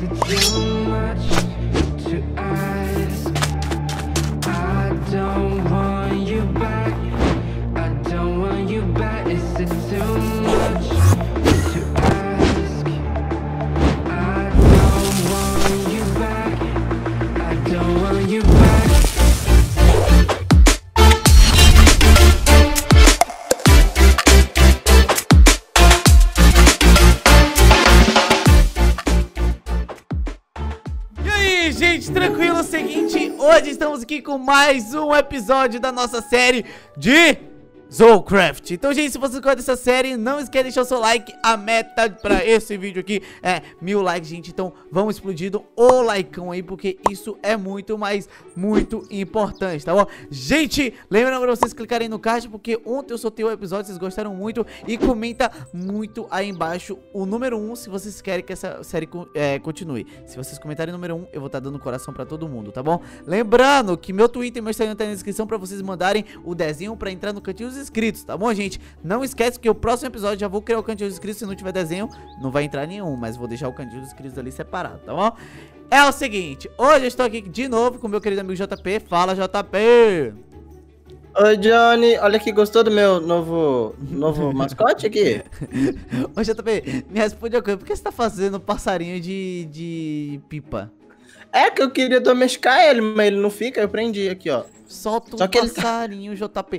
Gente, tranquilo, é o seguinte, hoje estamos aqui com mais um episódio da nossa série de Zocraft. Então, gente, se vocês gostam dessa série, não esquece de deixar o seu like. A meta pra esse vídeo aqui é 1000 likes, gente. Então, vamos explodindo o likeão aí, porque isso é muito, mas muito importante, tá bom? Gente, lembrando pra vocês clicarem no card, porque ontem eu soltei o episódio, vocês gostaram muito. E comenta muito aí embaixo o número 1, se vocês querem que essa série continue. Se vocês comentarem o número 1, eu vou estar dando coração pra todo mundo, tá bom? Lembrando que meu Twitter e meu Instagram tá na descrição pra vocês mandarem o desenho pra entrar no cantinho dos inscritos, tá bom, gente? Não esquece que o próximo episódio já vou criar o cantinho dos inscritos. Se não tiver desenho, não vai entrar nenhum, mas vou deixar o cantinho dos inscritos ali separado, tá bom? É o seguinte, hoje eu estou aqui de novo com meu querido amigo JP. Fala, JP! Oi, Johnny, olha aqui, gostou do meu novo mascote aqui? Ô, JP, me responde uma coisa, por que você tá fazendo passarinho de pipa? É que eu queria domesticar ele, mas ele não fica, eu prendi aqui, ó. Solta um Só que passarinho, JP.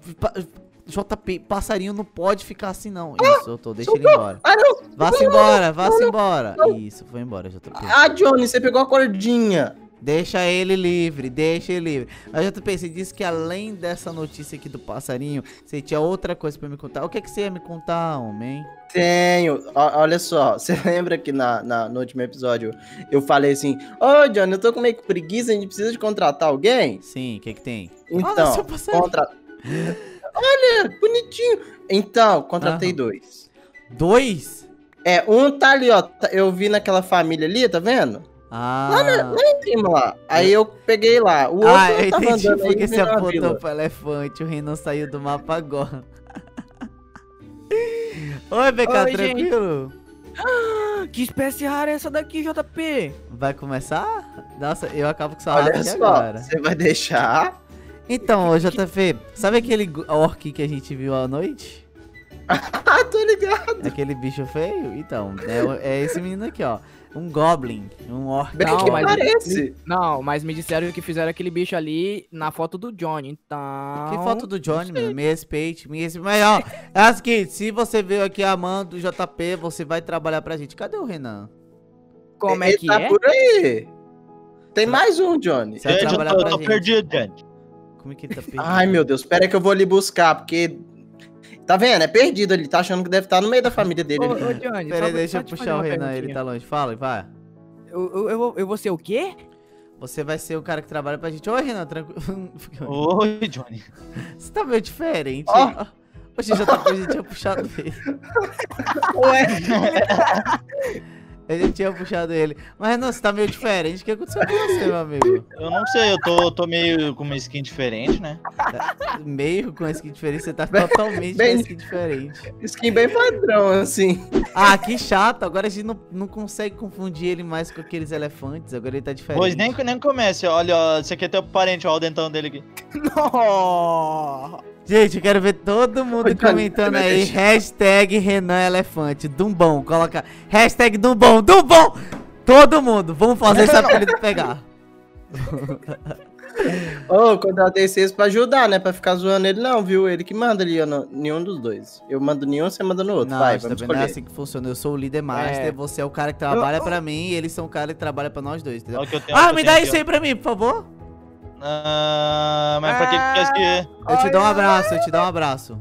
JP, passarinho não pode ficar assim, não. Isso, eu tô, deixa ele embora. Ah, não! Vá-se embora, vá-se embora. Isso, foi embora, JP. Ah, Johnny, você pegou a cordinha. Deixa ele livre, deixa ele livre. Mas JP, você disse que além dessa notícia aqui do passarinho, você tinha outra coisa pra me contar. O que é que você ia me contar, homem? Tenho. Olha só, você lembra que no último episódio eu falei assim: Ô, Johnny, eu tô com meio que preguiça, a gente precisa de contratar alguém? Sim, o que é que tem? Então, Olha, bonitinho. Então, contratei dois. Dois? É, um tá ali, ó. Eu vi naquela família ali, tá vendo? Ah. Lá em cima, lá. Aí eu peguei lá. O outro eu tava entendi andando porque aí você na apontou vila. pro elefante. O Renan saiu do mapa agora. Oi, BK, Oi, tranquilo? Que espécie rara é essa daqui, JP? Vai começar? Nossa, eu acabo com sua Olha rata aqui só, agora. você vai deixar? Então, ô JP, sabe aquele orc que a gente viu à noite? Ah, tô ligado. Aquele bicho feio? Então, é esse menino aqui, ó. Um goblin, um orc. Bem Não, que mas- parece. Não, mas me disseram que fizeram aquele bicho ali na foto do Johnny, então... Que foto do Johnny, mano? Me respeite, me respeite. Mas, ó, é o seguinte, se você veio aqui amando o JP, você vai trabalhar pra gente. Cadê o Renan? Como é Ele que tá é? por aí. Tem mais um, Johnny. Você vai Gente, trabalhar eu pra tô gente. perdido, gente. Como é que ele tá perdido? Ai, meu Deus. Espera que eu vou ali buscar, porque... Tá vendo? É perdido ali. Tá achando que deve estar no meio da família dele. Ô, ali. Johnny, Pera aí, só- deixa só eu te puxar fazer o uma Renan, ele perguntinha. tá longe. Fala, vai. Eu vou ser o quê? Você vai ser o cara que trabalha pra gente. Oi, Renan, tranquilo. Oi, Johnny. Você tá meio diferente. Ó. Hoje já tá, a gente tinha puxado ele. Ué. A gente tinha puxado ele. Mas, Renan, você tá meio diferente. O que aconteceu com você, meu amigo? Eu não sei, eu tô meio com uma skin diferente, né? Meio com skin diferente, você tá totalmente com bem- skin diferente. Skin bem padrão, assim. Ah, que chato. Agora a gente não consegue confundir ele mais com aqueles elefantes. Agora ele tá diferente. Pois nem comece, olha, ó, esse aqui é teu parente, ó, o dentão dele aqui. Não! Gente, eu quero ver todo mundo Oi, Johnny, comentando você vai aí. deixar? Hashtag Renan Elefante. Dumbom. Coloca hashtag Dumbom. Dumbom! Todo mundo. Vamos fazer esse apelido pegar. Ô, contratei vocês pra ajudar, né? Pra ficar zoando ele, não, viu? Ele que manda ali, nenhum dos dois. Eu mando nenhum, você manda no outro. Não, Vai, isso vamos também não é escolher. assim que funciona. Eu sou o líder master, É. você é o cara que trabalha pra mim e eles são o cara que trabalha pra nós dois, entendeu? Olha o que eu tenho, olha o que Me eu dá tenho isso aqui, aí pra mim, por favor. ó. Mas pra que quer que... Eu te dou um abraço, eu te dou um abraço.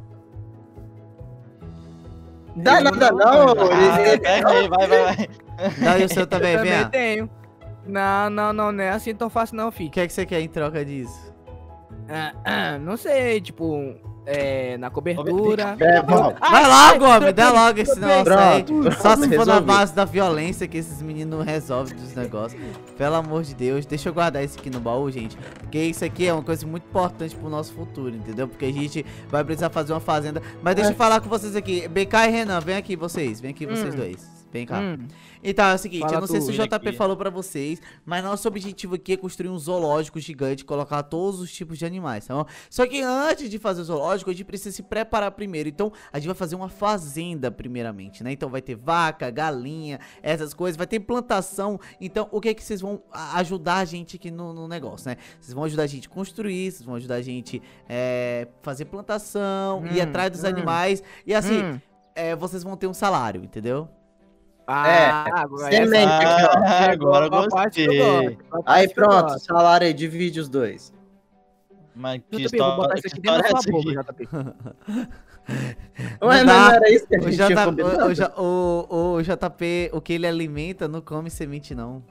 Dá nada, não. Pega aí, vai. Dá aí o seu também, Também venha. tenho. Não é assim tão fácil não, O filho. que é que você quer em troca disso? Não sei, tipo, na cobertura. É, bom. Vai logo, homem, dá logo esse negócio aí. Pronto, Só se for na resolvi. base da violência que esses meninos não resolvem dos negócios. Pelo amor de Deus, deixa eu guardar isso aqui no baú, gente. Porque isso aqui é uma coisa muito importante pro nosso futuro, entendeu? Porque a gente vai precisar fazer uma fazenda. Mas deixa eu falar com vocês aqui. BK e Renan, vem aqui vocês. Vem aqui vocês dois. Vem cá. Então, é o seguinte, Fala eu não sei tu, se o vem JP aqui. falou pra vocês, mas nosso objetivo aqui é construir um zoológico gigante, colocar todos os tipos de animais, tá bom? Só que antes de fazer o zoológico, a gente precisa se preparar primeiro. Então, a gente vai fazer uma fazenda primeiramente, né? Então, vai ter vaca, galinha, essas coisas, vai ter plantação. Então, o que é que vocês vão ajudar a gente aqui no negócio, né? Vocês vão ajudar a gente a construir, vocês vão ajudar a gente fazer plantação, ir atrás dos animais. E assim, vocês vão ter um salário, entendeu? Agora semente. Agora eu gostei. Aí pronto, salário aí, divide os dois. Mas que JP, vou botar história, isso que aqui dentro história é da essa sua boca, aqui? JP. Ué, Não mas dá. não era isso que a O, gente tinha J, combinado? o JP, o que ele alimenta, não come semente, não.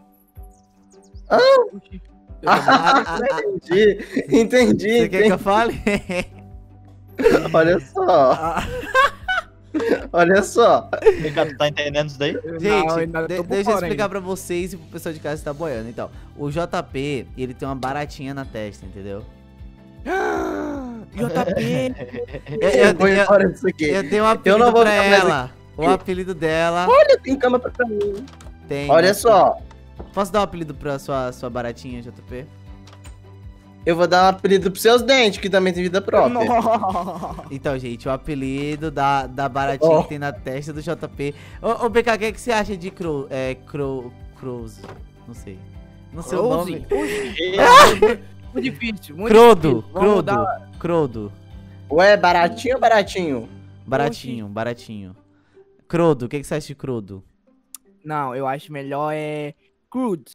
Entendi, Você quer que eu fale? Olha só, olha só. Tu tá entendendo isso daí? Gente, ainda tô por deixa eu fora explicar ainda. pra vocês e pro pessoal de casa que tá boiando. Então, o JP, ele tem uma baratinha na testa, entendeu? JP. Eu vou embora disso aqui. Eu dei um apelido não vou pra ficar mais ela. O apelido dela Olha, tem cama pra mim. tem... Olha só, Posso dar um apelido pra sua baratinha, JP? eu vou dar um apelido pros seus dentes, que também tem vida própria. Então, gente, o apelido da baratinha Oh. que tem na testa do JP. Ô, BK, o que você acha de Crows? Não sei. Não sei o nome. Muito difícil. Muito Crodo, difícil. Vamos Crodo, mudar. Crodo. Ué, baratinho ou baratinho? Baratinho. Crodo, o que você acha de Crodo? Não, eu acho melhor Crude.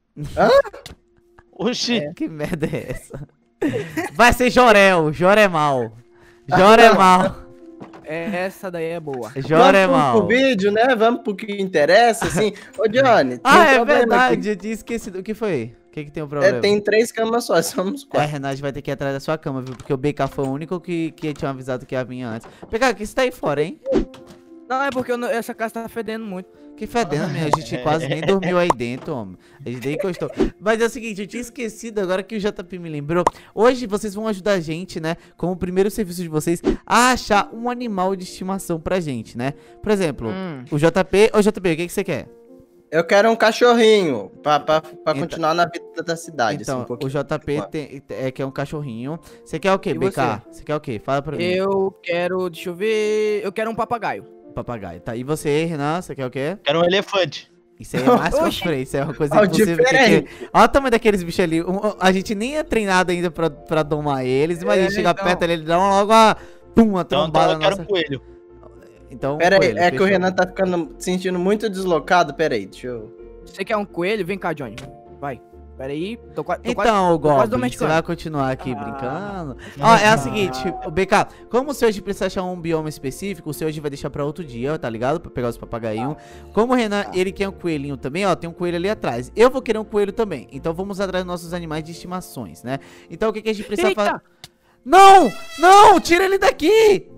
Oxi. Que merda é essa? Vai ser Jorel, Joremal. Joremal. Essa daí é boa. Vamos Joremal. pro vídeo, né? Vamos pro que interessa, assim. Ô, Johnny, tem Ah, é problema verdade, eu tinha esquecido. O que foi? O que tem um aqui. problema? Tem 3 camas só, somos 4. Renato vai ter que ir atrás da sua cama, viu? Porque o BK foi o único que tinha avisado que ia vir antes. BK, que você tá aí fora, hein? Não, é porque essa casa tá fedendo muito. Que fedendo, minha. A gente quase nem dormiu aí dentro, homem. A gente nem encostou. Mas é o seguinte, eu tinha esquecido agora que o JP me lembrou. Hoje vocês vão ajudar a gente, né? Como o primeiro serviço de vocês, a achar um animal de estimação pra gente, né? Por exemplo, o JP... Ô, JP, o que você quer? Eu quero um cachorrinho pra continuar na vida da cidade. Então, assim, um o pouquinho. JP quer um cachorrinho. Você quer o quê, E BK? você? Você quer o quê? Fala pra mim. Eu quero, deixa eu ver. Eu quero um papagaio. Papagaio. Tá, e você, Renan? Você quer o quê? Quero um elefante. Isso aí é mais pra Oxi. frente, isso é uma coisa Ó, impossível. diferente. Olha o tamanho daqueles bichos ali. A gente nem é treinado ainda pra domar eles. Imagina, chegar então. perto ali, ele dá logo uma Então trombada eu quero na um coelho. Então, Pera aí, coelho, é que o fechou. Renan tá ficando se sentindo muito deslocado. Pera aí, deixa eu... Você quer um coelho? Vem cá, Johnny. Vai. Pera aí. Tô quase Então, quase Goblin, você domesticando. vai continuar aqui Ah. brincando? Ó, é o seguinte, o BK, como o seu hoje precisa achar um bioma específico, o seu hoje vai deixar pra outro dia, tá ligado? Pra pegar os papagaiinhos. Como o Renan, ele quer um coelhinho também, ó, tem um coelho ali atrás. Eu vou querer um coelho também. Então vamos atrás dos nossos animais de estimações, né? Então o que a gente precisa fazer? Eita! Não! Não! Tira ele daqui!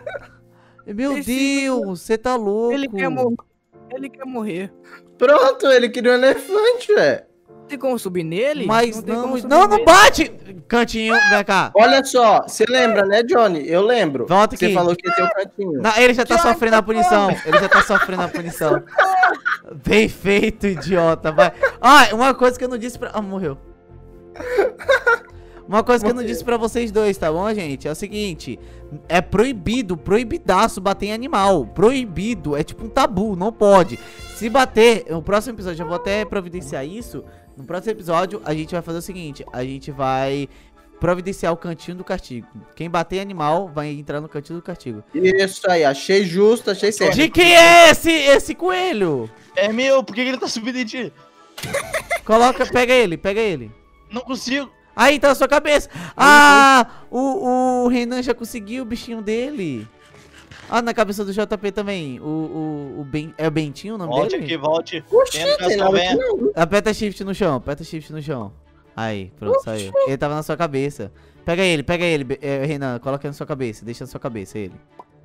Meu Esse Deus, você tá louco. Ele quer morrer. Ele quer morrer. Pronto, ele queria um elefante, velho. Tem como subir nele? Mas tem não, como subir não nele. bate! Cantinho, vem cá. Olha só, você lembra, né, Johnny? Eu lembro. Volta Você aqui. falou que ia ter o cantinho. Não, ele já tá sofrendo a punição. Ele já tá sofrendo a punição. Bem feito, idiota. Vai. Ah, uma coisa que eu não disse pra... Ah, morreu. Uma coisa que eu não disse pra vocês dois, tá bom, gente? É o seguinte. É proibido, proibidaço bater em animal. Proibido, é tipo um tabu, não pode. Se bater, no próximo episódio, eu vou até providenciar isso. No próximo episódio, a gente vai fazer o seguinte. A gente vai providenciar o cantinho do castigo. Quem bater em animal vai entrar no cantinho do castigo. Isso aí, achei justo, achei certo. De quem é esse coelho? É meu, por que ele tá subindo em ti? Coloca, pega ele. Não consigo. Aí, tá na sua cabeça. Ah, o Renan já conseguiu o bichinho dele. Ah, na cabeça do JP também. É o Bentinho o nome Volte dele? aqui, volte. Oxi, Tem tem educação, nada aqui venha. não. Aperta shift no chão, Aí, pronto, saiu. Ele tava na sua cabeça. Pega ele, Renan, coloca ele na sua cabeça, deixa na sua cabeça ele.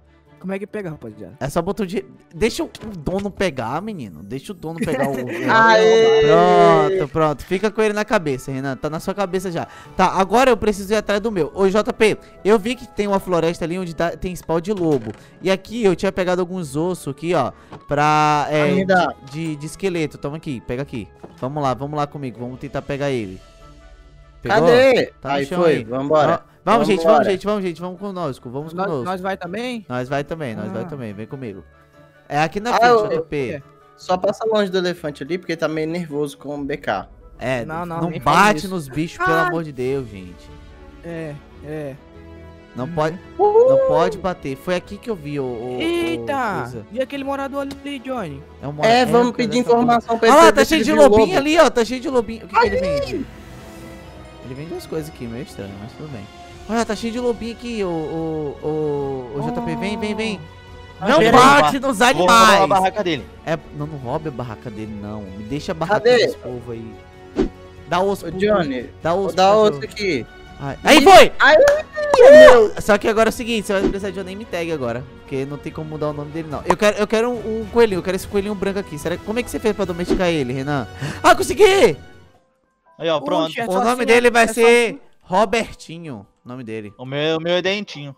como é que pega, rapaziada? É só botar o dinheiro. Deixa o dono pegar, menino. Deixa o dono pegar o. Aê! Pronto. Fica com ele na cabeça, Renan. Tá na sua cabeça já. Tá, agora eu preciso ir atrás do meu. Ô, JP, eu vi que tem uma floresta ali onde tem spawn de lobo. E aqui eu tinha pegado alguns ossos aqui, ó. Pra. De esqueleto. Toma aqui, pega aqui. Vamos lá comigo. Vamos tentar pegar ele. Pegou? Cadê? Tá no Aí chão foi, aí. vambora. Vamos, gente, Vambora. vamos conosco. Vamos conosco. Nós vai também? Nós vai também, vem comigo. É aqui na Ah, frente, eu- JP. Só passa longe do elefante ali, porque tá meio nervoso com o BK. É, Não, não nem faz bate isso. nos bichos, pelo amor de Deus, gente. É. Não pode bater. Foi aqui que eu vi o Eita! coisa. E aquele morador ali, Johnny? É, uma, Vamos cara, pedir essa porra. informação pra ele. Ah lá, pra tá ver se cheio ele de viu o lobinho lobo. ali, ó. Tá cheio de lobinho. O que ele vende? Ele vende umas coisas aqui, meio estranho, mas tudo bem. Olha, tá cheio de lobinho aqui, o JP. Vem. Não peraí. bate nos Vou roubar a animais. barraca dele. Não roube a barraca dele, não. Me deixa a barraca Cadê? desse povo aí. Dá osso Ô, pro- Johnny, Dá osso dá pro outro cachorro. aqui. Aí foi! Ai, Só que agora é o seguinte, você vai precisar de uma name tag agora. Porque não tem como mudar o nome dele, não. Eu quero um coelhinho, eu quero esse coelhinho branco aqui. Como é que você fez pra domesticar ele, Renan? Ah, consegui! Aí, ó, pronto. Oxe, é O só nome assim, dele vai é só ser assim. Robertinho. O nome dele. O meu é dentinho.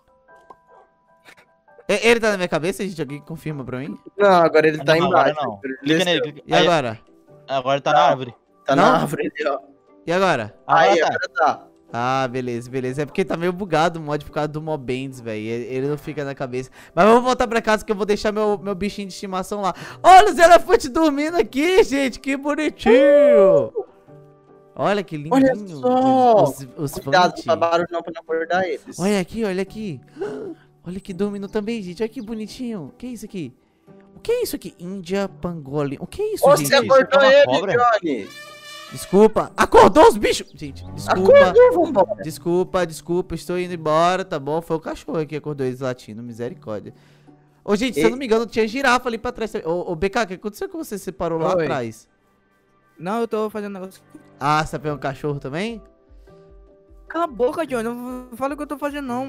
Ele tá na minha cabeça, gente? Alguém confirma pra mim? não, agora ele tá Não, agora embaixo. não. Ele Clica nele. desceu. clica- E aí, agora? agora tá na árvore. Tá Não? na árvore ali, ó. E agora? Aí, Agora tá. agora tá. Ah, beleza. É porque tá meio bugado o mod por causa do Mobends, velho. Ele não fica na cabeça. Mas vamos voltar pra casa que eu vou deixar meu bichinho de estimação lá. Olha os elefantes dormindo aqui, gente. Que bonitinho. Olha que lindinho. Olha só. Os Cuidado Fante. pra barulho não, pra não acordar eles. Olha aqui. Olha que dormindo também, gente. Olha que bonitinho. O que é isso aqui? O que é isso aqui? Índia Pangolin. O que é isso, Você gente? acordou Isso é uma ele, cobra? Johnny. Desculpa. Acordou os bichos. Gente, desculpa. Acordou, vambora. Desculpa, estou indo embora, tá bom? Foi o cachorro que acordou eles latindo, misericórdia. Ô, gente, se eu não me engano, tinha girafa ali pra trás. Ô, BK, o que aconteceu que você separou lá Oi. atrás? Não, eu tô fazendo negócio. Ah, você tá pegando um cachorro também? Cala a boca, Johnny. Não fala o que eu tô fazendo, não.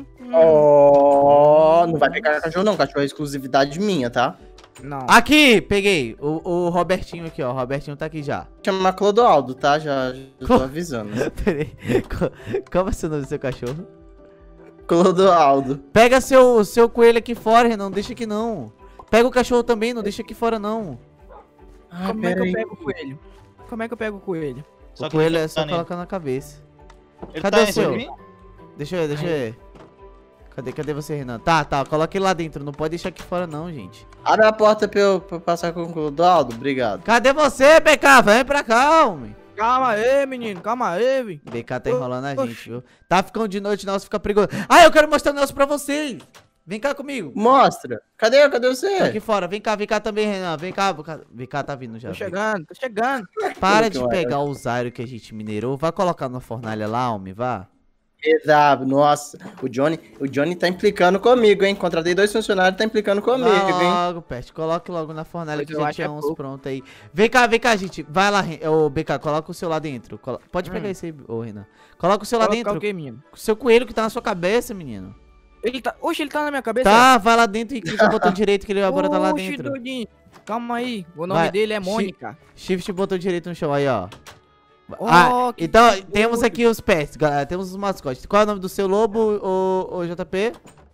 Ó, não vai pegar cachorro não, cachorro é exclusividade minha, tá? Não. Aqui, peguei. O Robertinho aqui, ó. O Robertinho tá aqui já. Chama Clodoaldo, tá? Já tô avisando. Peraí. Qual é o seu nome do seu cachorro? Clodoaldo. Pega seu coelho aqui fora, Renan. Não deixa aqui não. Pega o cachorro também, não deixa aqui fora não. Ah, Como é que pera eu aí. pego o coelho? Como é que eu pego o coelho? O coelho é só nele. colocar na cabeça. Ele Cadê tá o em cima seu? de mim? Deixa eu ver. Cadê você, Renan? Tá, coloca ele lá dentro. Não pode deixar aqui fora não, gente. Abre a porta pra eu passar com o Clodoaldo, obrigado. Cadê você, BK? Vem pra cá, homem. Calma aí, menino. Calma aí, vi. BK tá enrolando a gente, viu? Tá ficando de noite, nossa, fica perigoso. Ah, eu quero mostrar um negócio pra vocês. Vem cá comigo. Mostra. Cadê Tô você? aqui fora. Vem cá também, Renan. Vem cá. BK tá vindo já. Tô chegando. Para Que de vai. pegar o Zyro que a gente minerou. Vai colocar na fornalha lá, homem, vá. Exato, nossa. O Johnny tá implicando comigo, hein? Contratei 2 funcionários, tá implicando comigo, Vai hein? logo, Pet. Coloque logo na fornalha Pois que eu já acho tinha é uns pouco. prontos aí. Vem cá, gente. Vai lá, ô BK, coloca o seu lá dentro. Pode pegar esse aí, ô Renan. Coloca o seu lá dentro. O quê, menino? O seu coelho que tá na sua cabeça, menino. Ele tá... Oxe, ele tá na minha cabeça? Tá, vai lá dentro e clica o botão direito que ele vai bora tá lá Oxe, dentro. doidinho. Calma aí. O nome Vai. dele é Mônica. Shift botão direito no chão aí, ó. Oh, que então doido. temos aqui os pets, galera. Temos os mascotes. Qual é o nome do seu lobo, ô JP?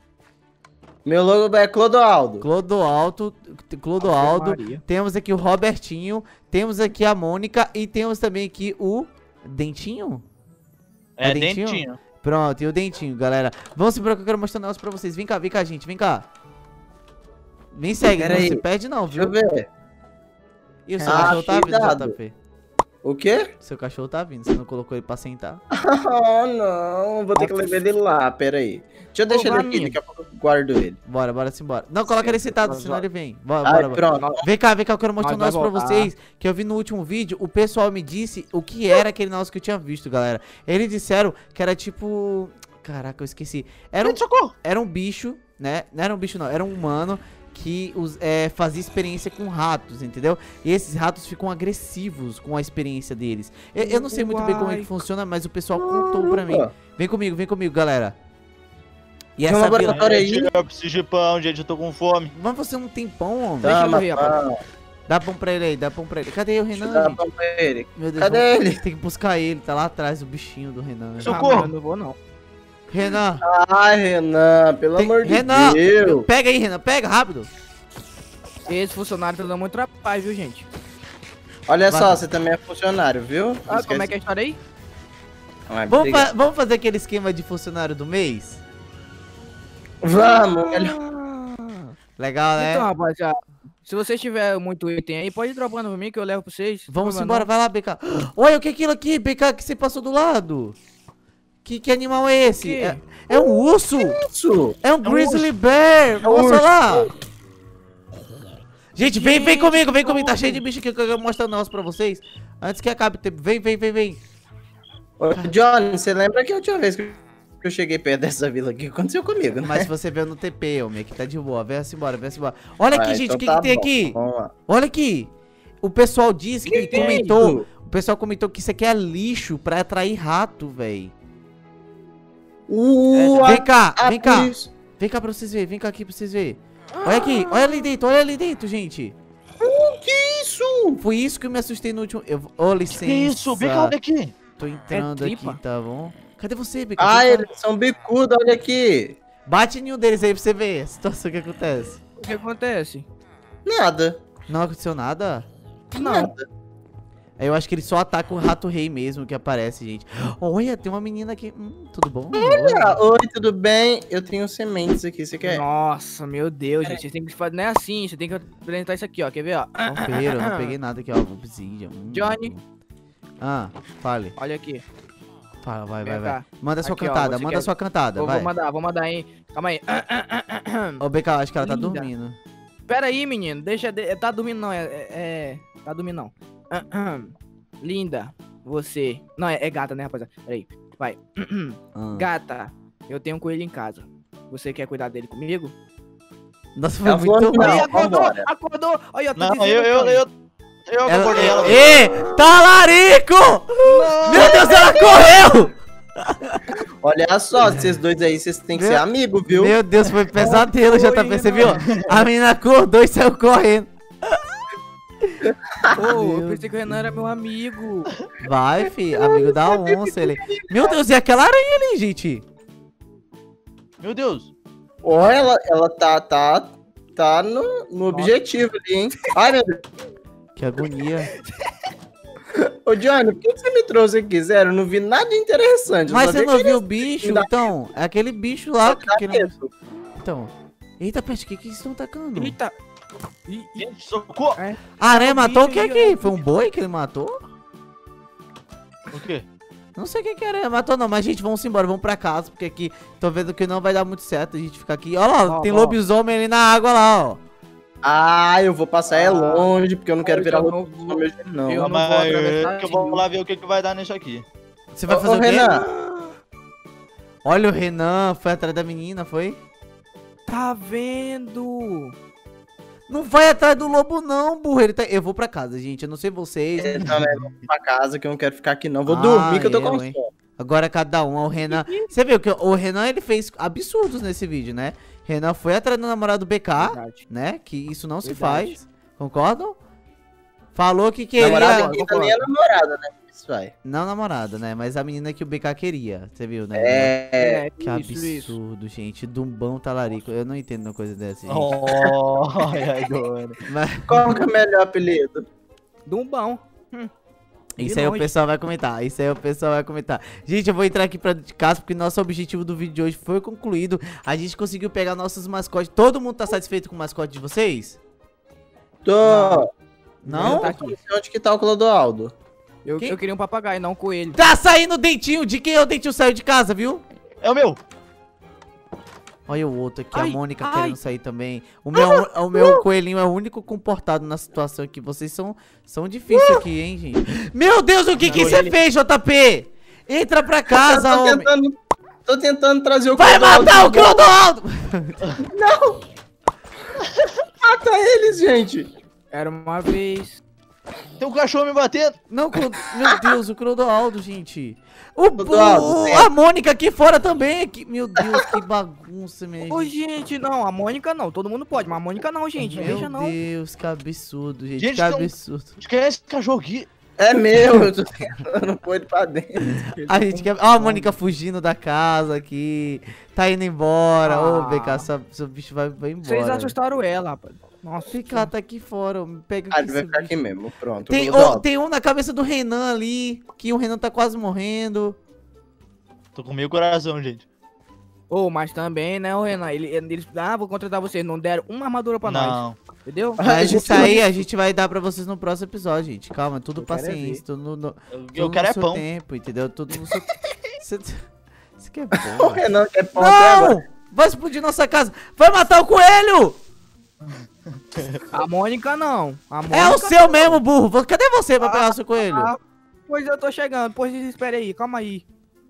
Meu logo é Clodoaldo. Clodoaldo. Maria. Temos aqui o Robertinho. Temos aqui a Mônica. E temos também aqui o Dentinho. É É dentinho? dentinho. Pronto, e o Dentinho, galera. Vamos embora que eu quero mostrar um negócio pra vocês. Vem cá, gente. Vem cá. Vem, segue. Pera Não aí. se perde não, Deixa viu? eu ver. E o seu Ah, cachorro tá vindo, cuidado. JP. O quê? Seu cachorro tá vindo. Você não colocou ele pra sentar. Oh, não. Vou ter que levar ele lá, pera aí. Deixa eu deixar ele aqui, Vaninha. daqui a pouco eu guardo ele. Bora simbora. Não, coloca ele sentado, senão ele vem. Bora, Ai, bora. pronto. Vem cá, eu quero mostrar um Nós negócio vai pra voltar. vocês. Que eu vi no último vídeo, o pessoal me disse o que era aquele negócio que eu tinha visto, galera. Eles disseram que era tipo... Caraca, eu esqueci. Era um bicho, né? Não era um bicho não, era um humano que fazia experiência com ratos, entendeu? E esses ratos ficam agressivos com a experiência deles. Eu não sei muito bem como é que funciona, mas o pessoal contou pra mim. Vem comigo, galera. E Tem um essa vila... laboratório aí. Eu preciso de pão, gente, eu tô com fome. Mas você não tem pão, homem. Deixa eu Toma, ver, rapaz. pão. Dá pão pra ele aí, dá pão pra ele. Cadê o Deixa eu Renan, dar gente? pão pra ele. Meu Deus, Cadê vamos- ele? Tem que buscar ele, tá lá atrás o bichinho do Renan. Socorro. mas eu não vou, não. Renan, Ai, Renan, pelo tem- amor de Renan, Deus. pega aí, Renan, pega, rápido. Esse funcionário tá dando muito trabalho, viu, gente? Olha Vai. só, você também é funcionário, viu? Não Ah, como esquece. é que é a história aí? Ai, Vamos, obrigado. vamos fazer aquele esquema de funcionário do mês? Vamos, melhor. Legal, né? Então, rapaziada, se vocês tiverem muito item aí, pode ir dropando pra mim que eu levo pra vocês. Vamos Não, embora, não. vai lá, BK. Olha, o que é aquilo aqui, BK, que você passou do lado? Que animal é esse? Que? É um urso! Isso. É um grizzly bear! Mostra urso. lá! Gente, vem Gente, comigo, vem comigo. Tá como? cheio de bicho aqui que eu quero mostrar um negócio pra vocês. Antes que acabe o tempo. Vem. Ô, Johnny, você lembra que a última vez que eu cheguei perto dessa vila aqui, aconteceu comigo, né? Mas se você veio no TP, homem, aqui tá de boa. Vem-se embora. Olha aqui, Ah, gente, então o que, tá que tem bom, aqui? Vamos lá. Olha aqui. O pessoal disse que Que comentou. isso? O pessoal comentou que isso aqui é lixo pra atrair rato, véi. Vem cá, vem cá. por isso. Vem cá pra vocês verem. Vem cá aqui pra vocês verem. Olha aqui, olha ali dentro, gente. Que isso? Foi isso que eu me assustei no último. Ô, licença. Que isso? Vem cá, olha aqui. Tô entrando É aqui, tripa? tá bom? Cadê você, BK? Ah, Vem cá. eles são bicudos, olha aqui. Bate em um deles aí pra você ver a situação que acontece. O que acontece? Nada. Não aconteceu nada? Não. Nada. Eu acho que ele só ataca o rato rei mesmo que aparece, gente. Olha, tem uma menina aqui. Tudo bom? Ah, oi, tudo bem? Eu tenho sementes aqui, você quer? Nossa, meu Deus, gente. Vocês têm que fazer. Não é assim, você tem que apresentar isso aqui, ó. Quer ver, ó? Confeiro, eu não peguei nada aqui, ó. Obsidian. Johnny. Ah, fale. Olha aqui. Fala, vai. Vem cá. Manda sua Aqui, ó, cantada, você manda quer- sua cantada, Vou vai. mandar, hein. Calma aí. Ô, BK, acho que ela tá Linda. dormindo. Pera aí, menino. Deixa. Tá dormindo, não. Tá dormindo, não. Linda, você. Não, é gata, né, rapaziada? Peraí. Vai. Ah. Gata, eu tenho um coelho em casa. Você quer cuidar dele comigo? Nossa, foi Ela falou muito que não. ruim. Aí, acordou! vambora. Acordou! Olha, eu tô Não, dizendo, eu Ela... acordei ela. Ê, talarico! Meu Deus, ela correu! Olha só, vocês dois aí, vocês têm que Meu- ser amigos, viu? Meu Deus, foi pesadelo, Foi, JP, você não. viu? A menina acordou e saiu correndo. Pô, eu Meu pensei que o Renan era meu amigo. Vai, fi, amigo da onça, ele. Meu Deus, e aquela aranha ali, gente? Meu Deus. Olha, ela tá no objetivo ali, hein? Ai, meu Deus. Que agonia. Ô, Johnny, por que você me trouxe aqui? Zero, eu não vi nada de interessante. eu Mas só você vi não aquele viu o bicho, então? É aquele bicho lá que... sacramento. Então... Eita, peste, o que que eles estão atacando? Eita. Gente, socorro. A aranha matou o bicho que aqui? Foi um boi que ele matou? O quê? Não sei o que que a aranha matou não, mas gente, vamos embora, vamos pra casa, porque aqui tô vendo que não vai dar muito certo a gente ficar aqui. Olha lá, Ó, tem ó. lobisomem ali na água lá, ó. Ah, eu vou passar longe, porque eu não quero eu virar não outro vou- homem, não. eu não Mas vou atravessar eu vou rio. lá ver o que vai dar nisso aqui. Você vai Ô, fazer o quê? Renan. Olha o Renan, foi atrás da menina, foi? Tá vendo? Não vai atrás do lobo não, burro. Ele tá... Eu vou pra casa, gente, eu não sei vocês. Então, né, vamos pra casa que eu não quero ficar aqui, não. Vou Ah, dormir que eu tô com hein. sono. Agora cada um, ó, o Renan... Você viu que o Renan, ele fez absurdos nesse vídeo, né? Renan foi atrás do namorado do BK, Verdade. né? Que isso não se Verdade. faz. Concordam? Falou que queria... Namorada aqui também é namorada, né? Isso vai. Não namorada, né? Mas a menina que o BK queria. Você viu, né? É. Que absurdo, gente. Dumbão talarico. Eu não entendo uma coisa dessa, gente. Oh, ai, agora. Mas Qual que é o melhor apelido? Dumbão. isso De aí o longe. pessoal vai comentar. Isso aí o pessoal vai comentar. Gente, eu vou entrar aqui pra de casa porque nosso objetivo do vídeo de hoje foi concluído. A gente conseguiu pegar nossos mascotes. Todo mundo tá satisfeito com o mascote de vocês? Tô. Não? Tá aqui. Onde que tá o Clodoaldo? Eu Quem? queria um papagaio, não um coelho. Tá saindo o dentinho. De quem é o dentinho saiu de casa, viu? É o meu. Olha o outro aqui, Ai, a Mônica ai. querendo sair também. O meu coelhinho é o único comportado na situação aqui. Vocês são difíceis aqui, hein, gente? Meu Deus, o que que você fez, JP? Entra pra casa, tô homem. tô tentando trazer o Vai Clodoaldo matar o de volta. Clodoaldo! Não! Mata eles, gente! Era uma vez. Tem um cachorro me batendo. Não, meu Deus, o Clodoaldo, gente. O, Clodoaldo, a Mônica aqui fora também. Aqui. Meu Deus, que bagunça, mesmo. Ô, gente, não, a Mônica não. Todo mundo pode, mas a Mônica não, gente. Meu Deixa não. Deus, que absurdo, gente. Gente, Que absurdo. Acho que é esse cachorro aqui. É meu, eu tô tentando pôr ele pra dentro. A gente quer. Ó, a Mônica fugindo da casa aqui. Tá indo embora. Ô, BK, seu bicho vai embora. Vocês assustaram ela, rapaz. Nossa. BK tá aqui fora. Ó, pega Ah, aqui. ele vai seu ficar bicho. aqui mesmo, pronto. Tem, Clodoaldo. tem um na cabeça do Renan ali. Que o Renan tá quase morrendo. Tô com meio coração, gente. Ô, mas também, né, ô Renan? Eles, vou contratar vocês. Não deram uma armadura pra nós. Não. Entendeu? Mas isso aí a gente vai dar pra vocês no próximo episódio, gente. Calma, tudo Eu quero é paciência. Tudo no, Eu tudo quero no é seu pão. tempo, entendeu? Tudo no seu. Isso aqui é O bom. velho. Renan quer pão até agora. Não! Vai explodir nossa casa! Vai matar o coelho! A Mônica não. A Mônica É o seu mesmo, burro! Cadê você pra pegar o seu coelho? Ah, pois eu tô chegando. Pois espere aí, calma aí.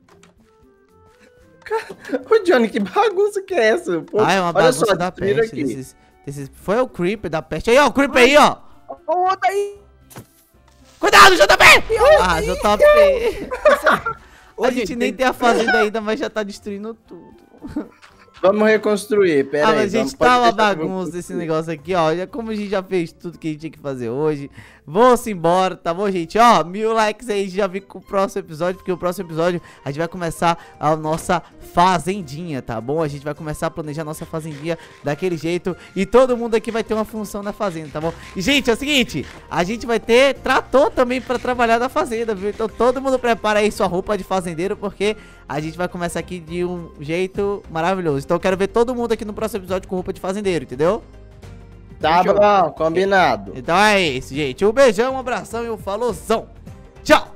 Ô, Johnny, que bagunça que é essa? Pô, Ah, é uma olha bagunça só, da destruíram peste. aqui. Foi o Creeper da peste. Aí, ó, o Creeper aí, ó! Ô, outro aí. Cuidado, JP! Ah, JP! Ô, A gente nem tem a fazenda ainda, mas já tá destruindo tudo. Vamos reconstruir, pera Ah, aí. mas gente, vamos- tá pode uma deixar que eu vou bagunça esse negócio aqui, ó. Olha como a gente já fez tudo que a gente tinha que fazer hoje. Vamos embora, tá bom, gente? Ó, 1000 likes aí, já vi com o próximo episódio, porque o próximo episódio a gente vai começar a nossa fazendinha, tá bom? A gente vai começar a planejar a nossa fazendinha daquele jeito e todo mundo aqui vai ter uma função na fazenda, tá bom? E, gente, é o seguinte, a gente vai ter trator também pra trabalhar na fazenda, viu? Então todo mundo prepara aí sua roupa de fazendeiro, porque a gente vai começar aqui de um jeito maravilhoso. Então eu quero ver todo mundo aqui no próximo episódio com roupa de fazendeiro, entendeu? Tá bom, combinado. Então é isso, gente. Um beijão, um abração e um falozão. Tchau!